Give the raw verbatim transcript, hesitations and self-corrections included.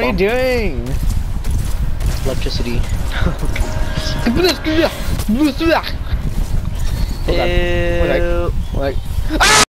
are you doing? Electricity. Ew. Ew. Like, like, ah!